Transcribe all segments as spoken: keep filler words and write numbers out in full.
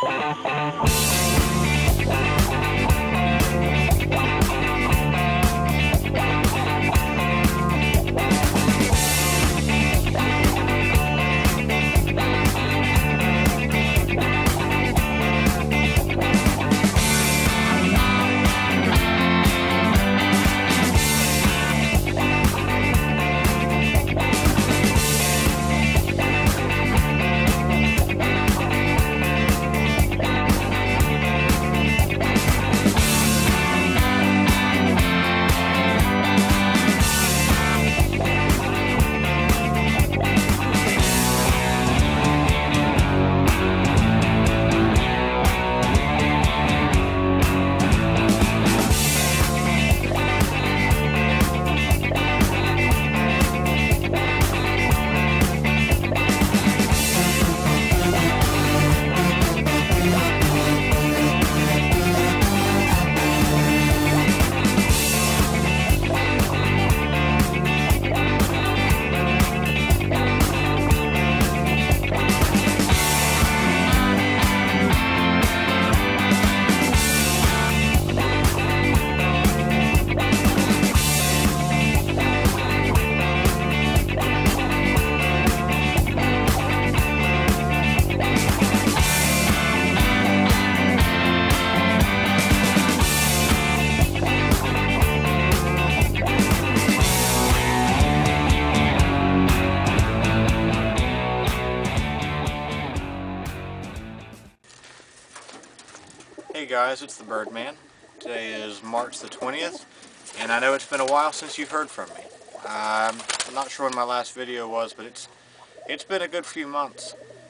Hey guys, it's the Birdman. Today is March the twentieth, and I know it's been a while since you've heard from me. Um, I'm not sure when my last video was, but it's it's been a good few months.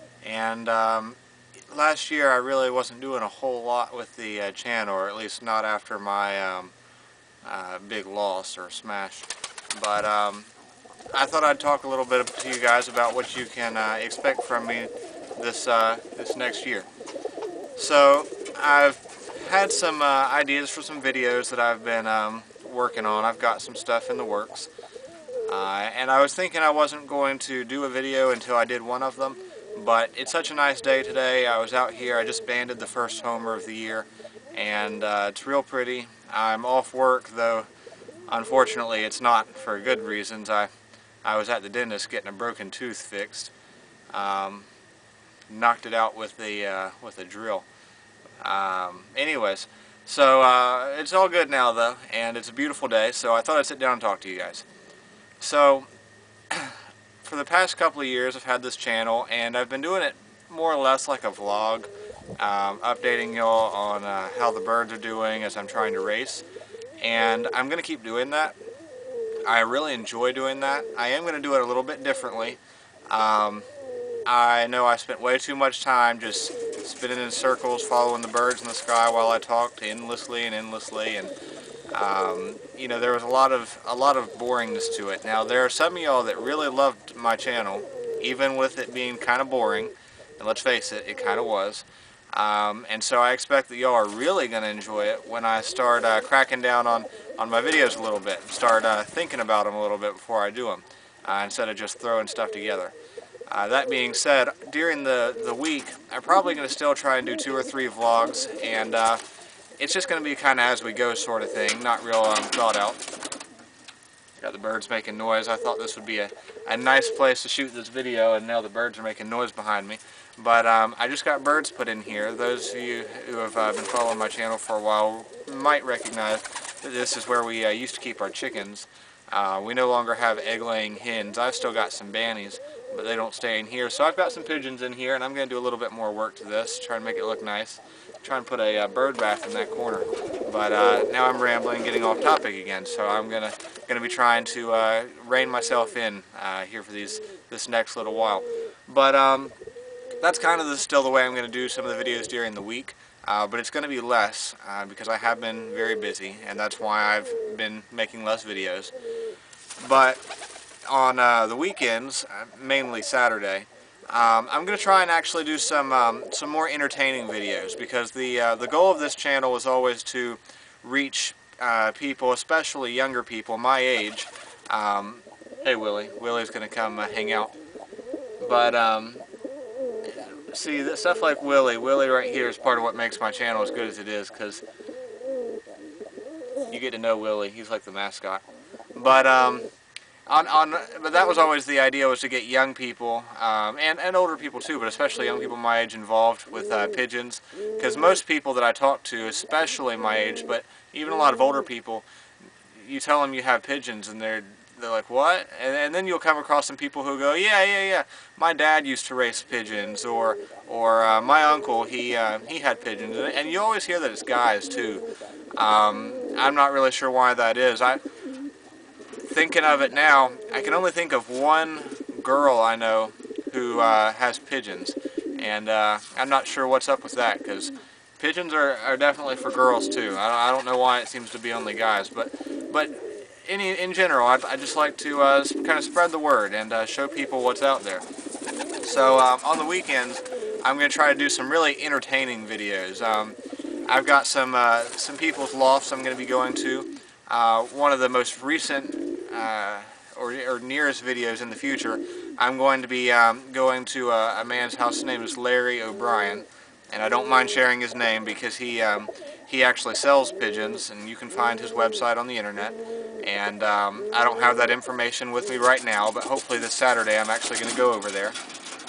And um, last year I really wasn't doing a whole lot with the uh, channel, or at least not after my um, uh, big loss or smash. But um, I thought I'd talk a little bit to you guys about what you can uh, expect from me this uh, this next year. So I've had some uh, ideas for some videos that I've been um, working on. I've got some stuff in the works, uh, and I was thinking I wasn't going to do a video until I did one of them, but it's such a nice day today. I was out here, I just banded the first homer of the year, and uh, it's real pretty. I'm off work, though unfortunately it's not for good reasons. I, I was at the dentist getting a broken tooth fixed. Um, knocked it out with a, uh, with a drill. Um, anyways, so uh, it's all good now though, and it's a beautiful day, so I thought I'd sit down and talk to you guys. So, for the past couple of years I've had this channel, and I've been doing it more or less like a vlog, um, updating y'all on uh, how the birds are doing as I'm trying to race, and I'm going to keep doing that. I really enjoy doing that. I am going to do it a little bit differently. Um, I know I spent way too much time just spinning in circles, following the birds in the sky while I talked endlessly and endlessly, and um, you know, there was a lot of a lot of boringness to it. Now there are some of y'all that really loved my channel, even with it being kind of boring, and let's face it, it kind of was. Um, and so I expect that y'all are really going to enjoy it when I start uh, cracking down on on my videos a little bit, and start uh, thinking about them a little bit before I do them, uh, instead of just throwing stuff together. Uh, that being said, during the, the week, I'm probably going to still try and do two or three vlogs, and uh, it's just going to be kind of as we go sort of thing, not real um, thought out. Got the birds making noise. I thought this would be a, a nice place to shoot this video, and now the birds are making noise behind me. But um, I just got birds put in here. Those of you who have uh, been following my channel for a while might recognize that this is where we uh, used to keep our chickens. Uh, we no longer have egg-laying hens. I've still got some bannies, but they don't stay in here. So I've got some pigeons in here, and I'm going to do a little bit more work to this, try and make it look nice. Try and put a uh, bird bath in that corner. But uh, now I'm rambling, getting off topic again. So I'm gonna gonna be trying to uh, rein myself in uh, here for these this next little while. But um, that's kind of the, still the way I'm going to do some of the videos during the week. Uh, but it's going to be less uh, because I have been very busy, and that's why I've been making less videos. But on uh, the weekends, mainly Saturday, um, I'm going to try and actually do some um, some more entertaining videos, because the uh, the goal of this channel is always to reach uh, people, especially younger people my age. Um, hey Willie, Willie's going to come uh, hang out. But um, see, that stuff like Willie, Willie right here is part of what makes my channel as good as it is, because you get to know Willie. He's like the mascot. But um, on on but that was always the idea, was to get young people um, and and older people too, but especially young people my age involved with uh, pigeons, because most people that I talk to, especially my age, but even a lot of older people, you tell them you have pigeons and they're they're like, what? And, and then you'll come across some people who go, yeah, yeah, yeah, my dad used to raise pigeons, or or uh, my uncle, he uh, he had pigeons, and, and you always hear that it's guys too. Um, I'm not really sure why that is. I thinking of it now, I can only think of one girl I know who uh, has pigeons, and uh, I'm not sure what's up with that, because pigeons are, are definitely for girls too. I, I don't know why it seems to be only guys, but but any in general, I, I just like to uh, kind of spread the word and uh, show people what's out there. So um, on the weekends, I'm going to try to do some really entertaining videos. Um, I've got some uh, some people's lofts I'm going to be going to. Uh, one of the most recent uh, or, or nearest videos in the future, I'm going to be um, going to a, a man's house. His name is Larry O'Brien, and I don't mind sharing his name because he um, he actually sells pigeons, and you can find his website on the internet. And um, I don't have that information with me right now, but hopefully this Saturday I'm actually going to go over there.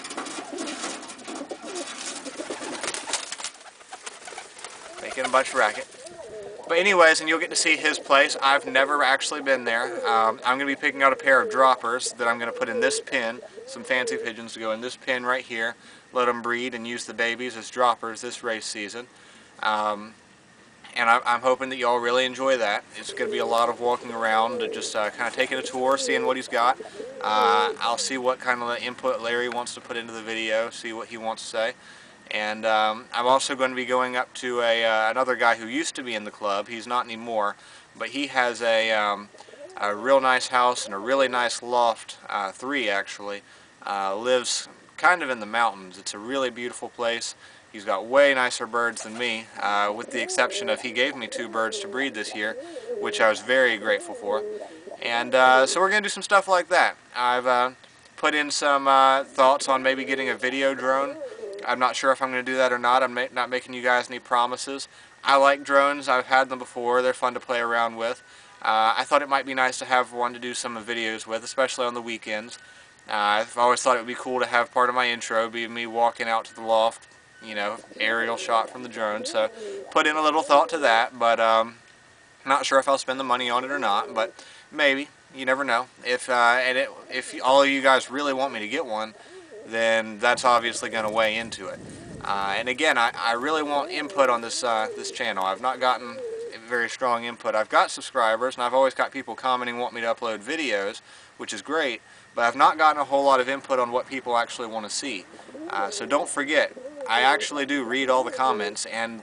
Making a bunch of racket. But anyways, and you'll get to see his place. I've never actually been there. Um, I'm going to be picking out a pair of droppers that I'm going to put in this pen. Some fancy pigeons to go in this pen right here. Let them breed and use the babies as droppers this race season. Um, and I, I'm hoping that you all really enjoy that. It's going to be a lot of walking around, to just uh, kind of taking a tour, seeing what he's got. Uh, I'll see what kind of input Larry wants to put into the video, see what he wants to say. And um, I'm also going to be going up to a uh, another guy who used to be in the club. He's not anymore, but he has a, um, a real nice house and a really nice loft, uh, three actually. Uh, lives kind of in the mountains. It's a really beautiful place. He's got way nicer birds than me, uh, with the exception of he gave me two birds to breed this year, which I was very grateful for. And uh, so we're going to do some stuff like that. I've uh, put in some uh, thoughts on maybe getting a video drone. I'm not sure if I'm going to do that or not. I'm ma not making you guys any promises. I like drones. I've had them before. They're fun to play around with. Uh, I thought it might be nice to have one to do some videos with, especially on the weekends. Uh, I've always thought it would be cool to have part of my intro be me walking out to the loft, you know, aerial shot from the drone. So put in a little thought to that, but um, not sure if I'll spend the money on it or not, but maybe. You never know. If uh, and it, if all of you guys really want me to get one, then that's obviously going to weigh into it. Uh, and again, I, I really want input on this uh, this channel. I've not gotten very strong input. I've got subscribers, and I've always got people commenting, want me to upload videos, which is great, but I've not gotten a whole lot of input on what people actually want to see. Uh, so don't forget, I actually do read all the comments, and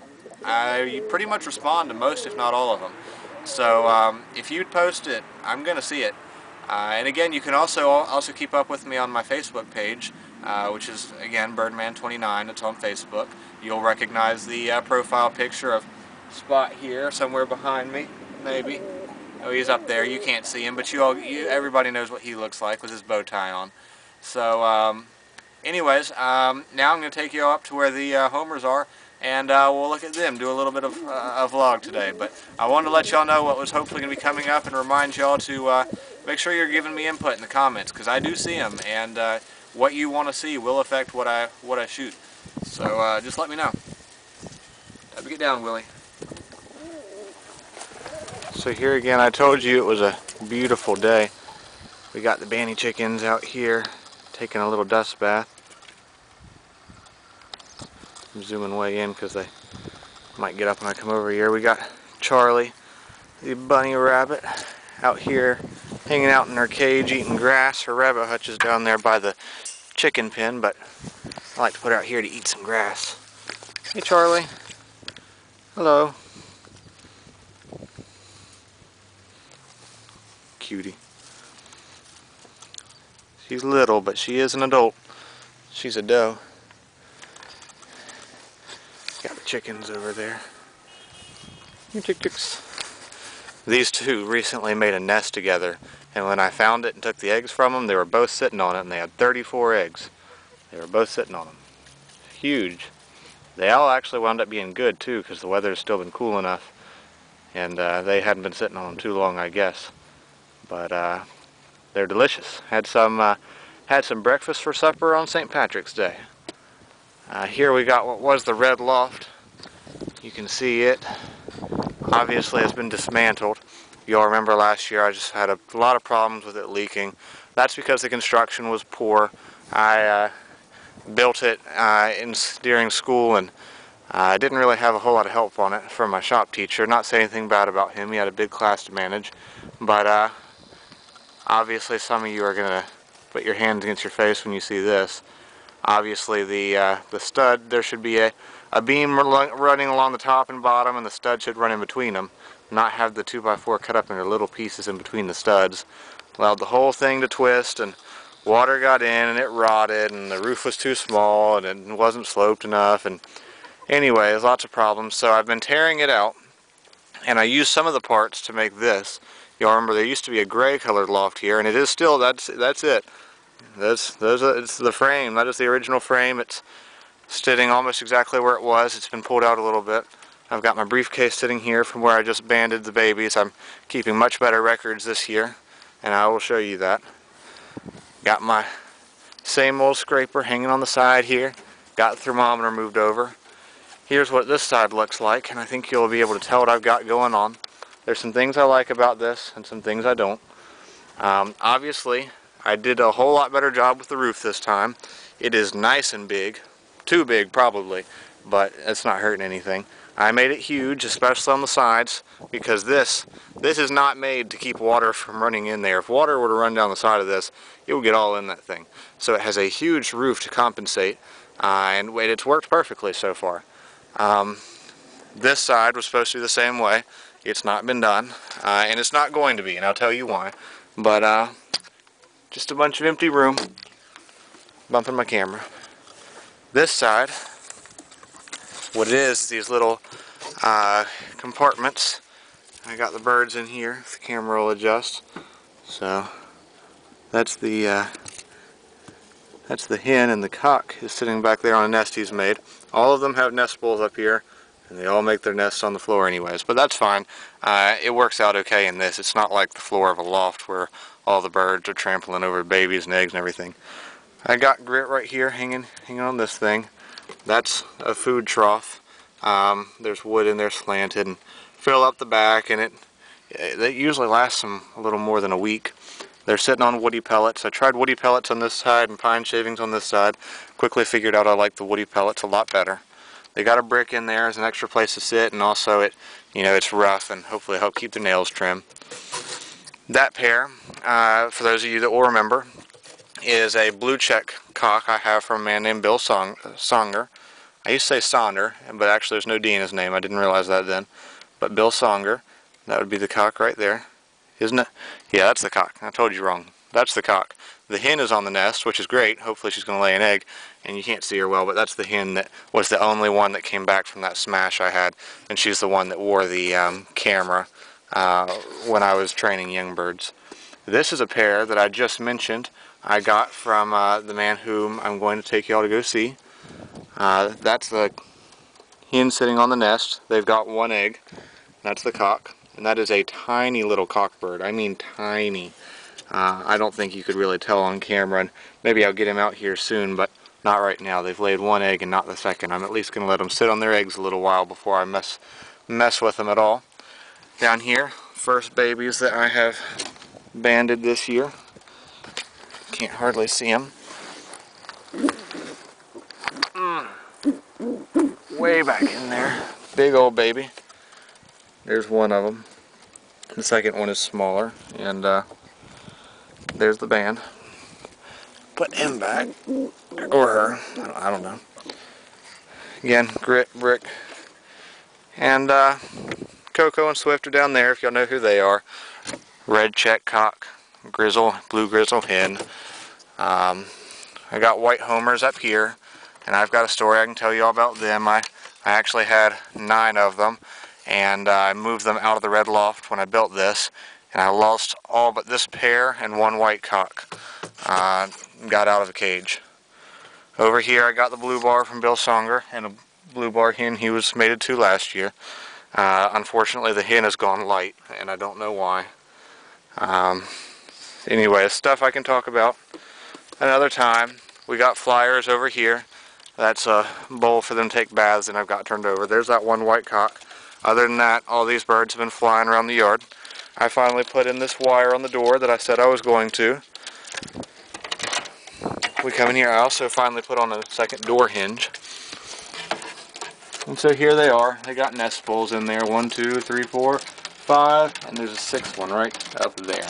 I pretty much respond to most, if not all of them. So um, if you post it, I'm going to see it. Uh, and again, you can also also keep up with me on my Facebook page, uh, which is, again, Birdman twenty-nine. It's on Facebook. You'll recognize the uh, profile picture of Spot here, somewhere behind me, maybe. Oh, he's up there. You can't see him, but you all, you, everybody knows what he looks like with his bow tie on. So, um, anyways, um, now I'm going to take you up to where the uh, homers are, and uh, we'll look at them, do a little bit of uh, a vlog today. But I wanted to let y'all know what was hopefully going to be coming up, and remind y'all to uh, make sure you're giving me input in the comments, because I do see them, and uh, what you want to see will affect what I what I shoot. So uh, just let me know. Time to get down, Willie. So here again, I told you it was a beautiful day. We got the banty chickens out here taking a little dust bath. I'm zooming way in because they might get up when I come over here. We got Charlie, the bunny rabbit, out here hanging out in her cage eating grass. Her rabbit hutch is down there by the chicken pen, but I like to put her out here to eat some grass. Hey Charlie. Hello. Cutie. She's little, but she is an adult. She's a doe. Got the chickens over there. Here, chick chicks. These two recently made a nest together, and when I found it and took the eggs from them, they were both sitting on it, and they had thirty-four eggs. They were both sitting on them. huge. They all actually wound up being good too, because the weather has still been cool enough, and uh, they hadn't been sitting on them too long, I guess. But uh, they're delicious. Had some uh, had some breakfast for supper on Saint Patrick's Day. Uh, here we got what was the red loft. You can see it. Obviously, it's been dismantled. You'll remember last year I just had a lot of problems with it leaking. That's because the construction was poor. I uh, built it uh, in, during school, and I uh, didn't really have a whole lot of help on it from my shop teacher. Not saying anything bad about him. He had a big class to manage. But uh, obviously some of you are going to put your hands against your face when you see this. Obviously the uh, the stud, there should be a, a beam running along the top and bottom, and the stud should run in between them. Not have the two by four cut up into little pieces in between the studs. Allowed the whole thing to twist, and water got in and it rotted, and the roof was too small and it wasn't sloped enough, and anyway, there's lots of problems. So I've been tearing it out, and I used some of the parts to make this. You'll remember there used to be a gray colored loft here, and it is still, that's that's it. That's, those are, it's the frame. That is the original frame. It's sitting almost exactly where it was. It's been pulled out a little bit. I've got my briefcase sitting here from where I just banded the babies. I'm keeping much better records this year, and I will show you that. Got my same old scraper hanging on the side here. Got the thermometer moved over. Here's what this side looks like, and I think you'll be able to tell what I've got going on. There's some things I like about this and some things I don't. Um, obviously, I did a whole lot better job with the roof this time. It is nice and big. Too big, probably, but it's not hurting anything. I made it huge, especially on the sides, because this this is not made to keep water from running in there. If water were to run down the side of this, it would get all in that thing. So it has a huge roof to compensate, uh, and it's worked perfectly so far. Um, this side was supposed to be the same way. It's not been done, uh, and it's not going to be, and I'll tell you why. But uh, just a bunch of empty room. Bumping my camera. This side, what it is, is these little uh, compartments. I got the birds in here. The camera will adjust. So that's the uh, that's the hen, and the cock is sitting back there on a nest he's made. All of them have nest bowls up here, and they all make their nests on the floor anyways. But that's fine. Uh, it works out okay in this. It's not like the floor of a loft where all the birds are trampling over babies and eggs and everything. I got grit right here hanging hanging on this thing. That's a food trough. Um, there's wood in there slanted, and fill up the back, and it it usually lasts them a little more than a week. They're sitting on woody pellets. I tried woody pellets on this side and pine shavings on this side. Quickly figured out I like the woody pellets a lot better. They got a brick in there as an extra place to sit, and also it, you know, it's rough, and hopefully help keep their nails trim. That pair, uh, for those of you that will remember, is a blue check cock I have from a man named Bill Song Songer. I used to say Sonder, but actually there's no D in his name. I didn't realize that then. But Bill Songer, that would be the cock right there. Isn't it? Yeah, that's the cock. I told you wrong. That's the cock. The hen is on the nest, which is great. Hopefully she's going to lay an egg, and you can't see her well, but that's the hen that was the only one that came back from that smash I had, and she's the one that wore the um, camera uh, when I was training young birds. This is a pair that I just mentioned. I got from uh, the man whom I'm going to take y'all to go see. Uh, that's the hen sitting on the nest. They've got one egg. That's the cock. And that is a tiny little cock bird. I mean tiny. Uh, I don't think you could really tell on camera, and maybe I'll get him out here soon, but not right now. They've laid one egg and not the second. I'm at least going to let them sit on their eggs a little while before I mess, mess with them at all. Down here, first babies that I have banded this year. Can't hardly see them. Mm. Way back in there. Big old baby. There's one of them. The second one is smaller. And uh, there's the band. Put him back. Or her. I don't, I don't know. Again, grit, brick. And uh, Coco and Swift are down there, if y'all know who they are. Red check cock. Grizzle, blue grizzle hen. Um, I got white homers up here, and I've got a story I can tell you all about them. I, I actually had nine of them, and uh, I moved them out of the red loft when I built this, and I lost all but this pair and one white cock. Uh, got out of the cage. Over here I got the blue bar from Bill Songer, and a blue bar hen he was mated to last year. Uh, unfortunately the hen has gone light, and I don't know why. Um, anyway, stuff I can talk about another time. We got flyers over here. That's a bowl for them to take baths, and I've got turned over. There's that one white cock. Other than that, all these birds have been flying around the yard. I finally put in this wire on the door that I said I was going to. We come in here, I also finally put on a second door hinge. And so here they are. They got nest bowls in there. One, two, three, four, five, and there's a sixth one right up there.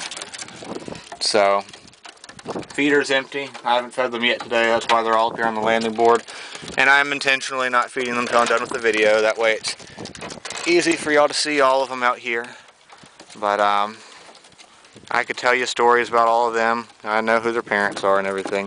So, feeder's empty. I haven't fed them yet today. That's why they're all up here on the landing board. And I'm intentionally not feeding them until I'm done with the video. That way it's easy for y'all to see all of them out here. But um, I could tell you stories about all of them. I know who their parents are and everything.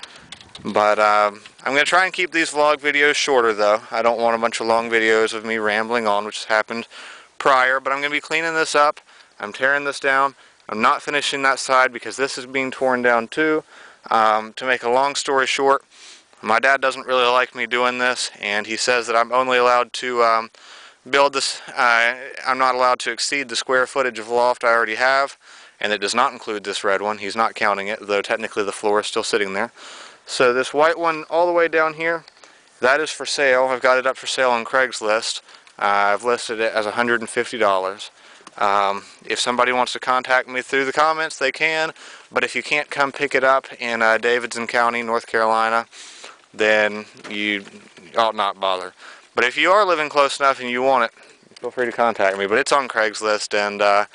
But um, I'm going to try and keep these vlog videos shorter though. I don't want a bunch of long videos of me rambling on, which has happened prior. But I'm going to be cleaning this up. I'm tearing this down. I'm not finishing that side because this is being torn down too. Um, to make a long story short, my dad doesn't really like me doing this, and he says that I'm only allowed to um, build this, uh, I'm not allowed to exceed the square footage of loft I already have, and it does not include this red one. He's not counting it, though technically the floor is still sitting there. So this white one all the way down here, that is for sale. I've got it up for sale on Craigslist. Uh, I've listed it as one hundred fifty dollars. Um, if somebody wants to contact me through the comments, they can, but if you can't come pick it up in uh, Davidson County, North Carolina, then you ought not bother. But if you are living close enough and you want it, feel free to contact me. But it's on Craigslist, and uh,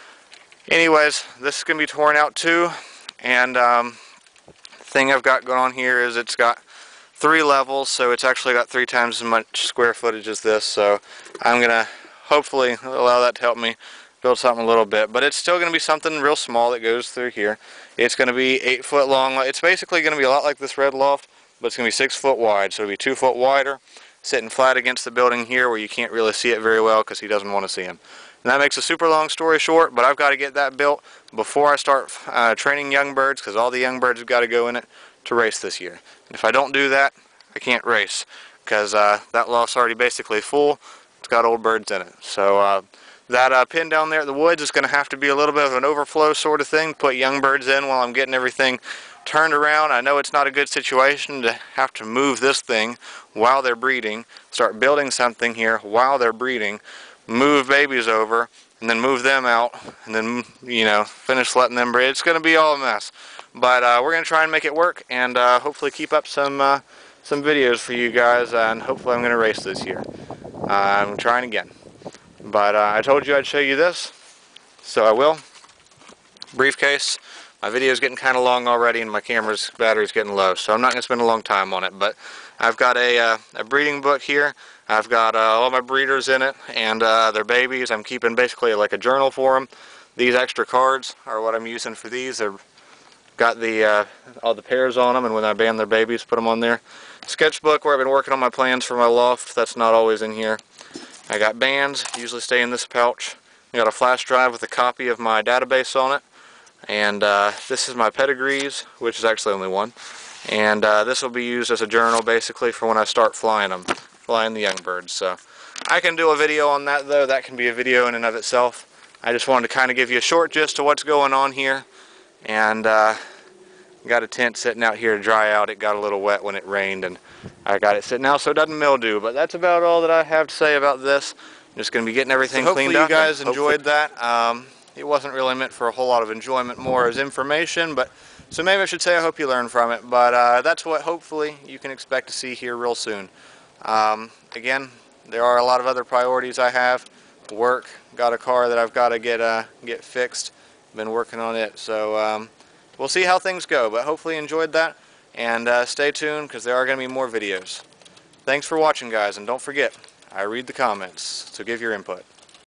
anyways, this is going to be torn out too, and um, the thing I've got going on here is it's got three levels, so it's actually got three times as much square footage as this, so I'm going to hopefully allow that to help me build something a little bit. But it's still going to be something real small that goes through here. It's going to be eight foot long. It's basically going to be a lot like this red loft, but it's going to be six foot wide. So it'll be two foot wider, sitting flat against the building here where you can't really see it very well because he doesn't want to see him. And that makes a super long story short, but I've got to get that built before I start uh, training young birds, because all the young birds have got to go in it to race this year. And if I don't do that, I can't race, because uh, that loft's already basically full. It's got old birds in it. So uh, that uh, pin down there at the woods is going to have to be a little bit of an overflow sort of thing, put young birds in while I'm getting everything turned around. I know it's not a good situation to have to move this thing while they're breeding, start building something here while they're breeding, move babies over, and then move them out, and then, you know, finish letting them breed. It's going to be all a mess. But uh, we're going to try and make it work, and uh, hopefully keep up some, uh, some videos for you guys, and hopefully I'm going to race this year. Uh, I'm trying again. But uh, I told you I'd show you this, so I will. Briefcase. My video is getting kind of long already, and my camera's battery's getting low, so I'm not going to spend a long time on it. But I've got a, uh, a breeding book here. I've got uh, all my breeders in it, and uh, their babies. I'm keeping basically like a journal for them. These extra cards are what I'm using for these. They've got the uh, all the pairs on them, and when I band their babies, put them on there. Sketchbook where I've been working on my plans for my loft. That's not always in here. I got bands, usually stay in this pouch. I got a flash drive with a copy of my database on it. And uh, this is my pedigrees, which is actually only one. And uh, this will be used as a journal basically for when I start flying them, flying the young birds. So I can do a video on that though. That can be a video in and of itself. I just wanted to kind of give you a short gist of what's going on here. And uh, got a tent sitting out here to dry out. It got a little wet when it rained, and I got it sitting out so it doesn't mildew. But that's about all that I have to say about this. I'm just going to be getting everything so cleaned up. Hopefully you guys enjoyed that. Um, it wasn't really meant for a whole lot of enjoyment, more as information, but so maybe I should say I hope you learned from it. But uh, that's what hopefully you can expect to see here real soon. Um, again, there are a lot of other priorities I have. Work, got a car that I've got to get uh, get fixed. Been working on it, so um, we'll see how things go, but hopefully you enjoyed that, and uh, stay tuned because there are going to be more videos. Thanks for watching, guys, and don't forget, I read the comments, so give your input.